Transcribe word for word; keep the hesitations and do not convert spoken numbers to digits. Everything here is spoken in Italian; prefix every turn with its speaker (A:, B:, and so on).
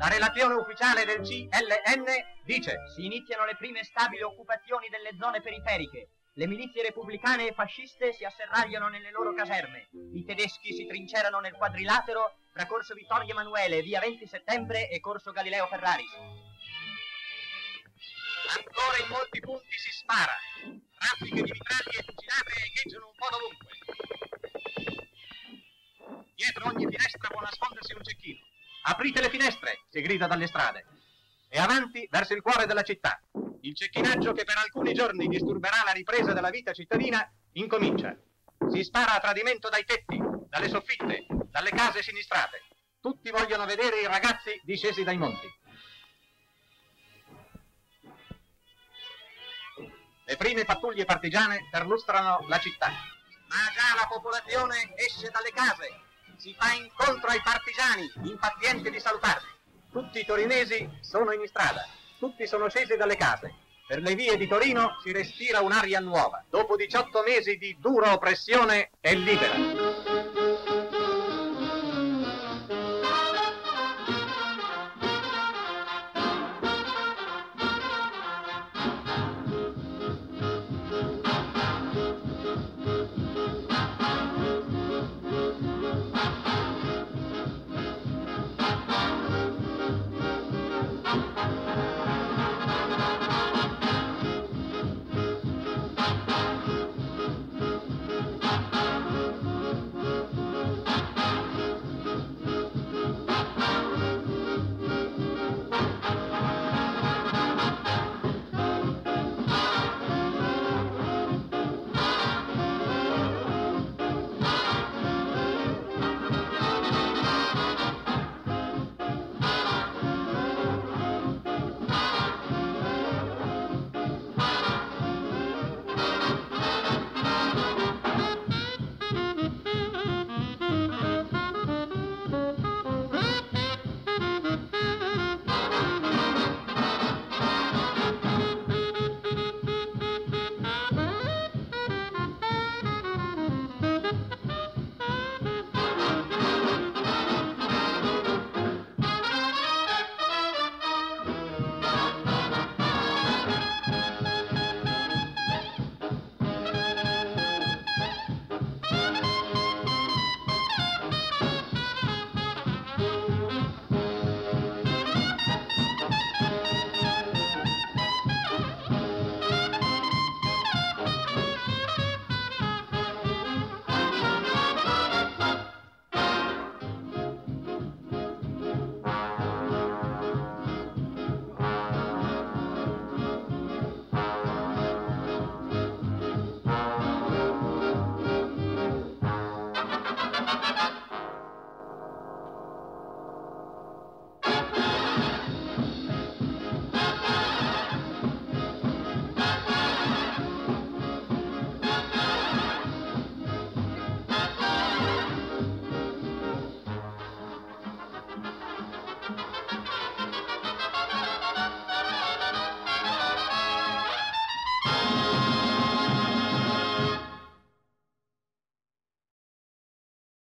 A: La relazione ufficiale del C L N dice:
B: si iniziano le prime stabili occupazioni delle zone periferiche. Le milizie repubblicane e fasciste si asserragliano nelle loro caserme. I tedeschi si trincerano nel quadrilatero tra Corso Vittorio Emanuele, via venti settembre e Corso Galileo Ferraris.
A: Ancora in molti punti si spara. Raffiche di mitraglie e fucilate echeggiano un po' dovunque. Dietro ogni finestra può nascondersi un cecchino. Aprite le finestre, si grida dalle strade. E avanti verso il cuore della città. Il cecchinaggio che per alcuni giorni disturberà la ripresa della vita cittadina incomincia. Si spara a tradimento dai tetti, dalle soffitte, dalle case sinistrate. Tutti vogliono vedere i ragazzi discesi dai monti. Le prime pattuglie partigiane perlustrano la città. Ma già la popolazione esce dalle case. Si fa incontro ai partigiani, impazienti di salutarli. Tutti i torinesi sono in strada, tutti sono scesi dalle case. Per le vie di Torino si respira un'aria nuova. Dopo diciotto mesi di dura oppressione è libera.